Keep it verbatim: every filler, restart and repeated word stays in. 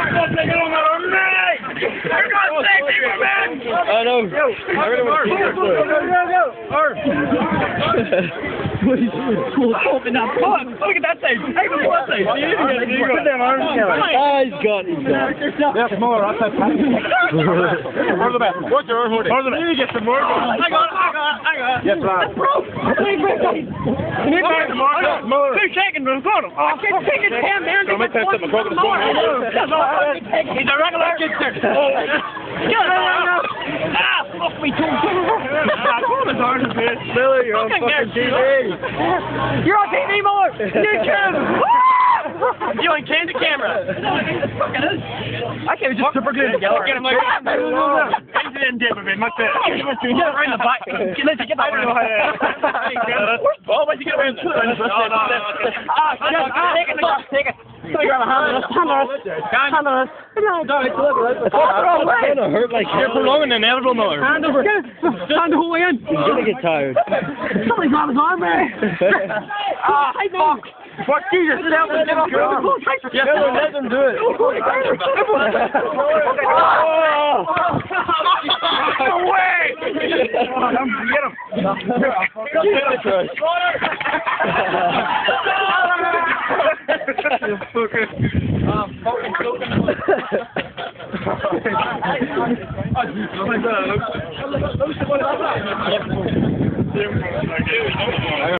I know. I really want to see this one. Open that pot. Look at that side. Hey, look at that side. You didn't get it. You got them arms together. Ah, he's got it. He's got it. That's more. That's that. More the best. What's your hoodie? More the best. You need to get some more. I got it. I got it. I got it. Yes, lad. You need to get some more. Two seconds. We've got him. I can't take it. Ten minutes. Don't make that something. He's a regular kid, sir. Ah, fuck me too. Millar, you're on fucking T V. You're on T V, Millar. YouTube. You ain't changed the camera. I can't just super good together. Get him like that. He's in dip of it. Much better. Get right in the back. Let's get that one. Oh, why'd you get away with it? No, no, no. Ah, take it. Take it. Somebody grab a hand. Hand on us. Hand on us. No, it's gonna hurt like You're prolonging the inevitable, Millar. hand over. Hand the whole way in. He's gonna get tired. Somebody grab his arm, man. Ah, fuck. Fuck, Jesus. Get off the ground. Yeah, let them do it. No way. Get him. Jesus Christ. I'm fucking soaking.